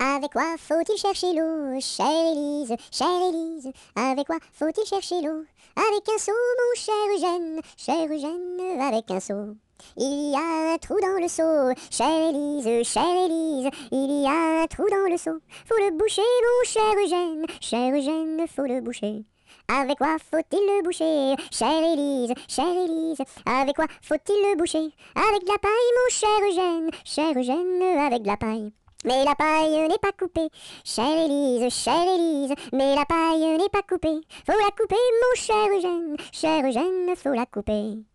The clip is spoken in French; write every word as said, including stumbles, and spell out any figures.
Avec quoi faut-il chercher l'eau, chère Elise, chère Elise? Avec quoi faut-il chercher l'eau? Avec un seau, mon cher Eugène, cher Eugène, avec un seau. Il y a un trou dans le seau, chère Elise, chère Elise. Il y a un trou dans le seau. Faut le boucher, mon cher Eugène, cher Eugène, faut le boucher. Avec quoi faut-il le boucher, chère Elise, chère Elise? Avec quoi faut-il le boucher? Avec de la paille, mon cher Eugène, cher Eugène, avec de la paille. Mais la paille n'est pas coupée, chère Elise, chère Elise. Mais la paille n'est pas coupée. Faut la couper, mon cher Eugène, cher Eugène, faut la couper.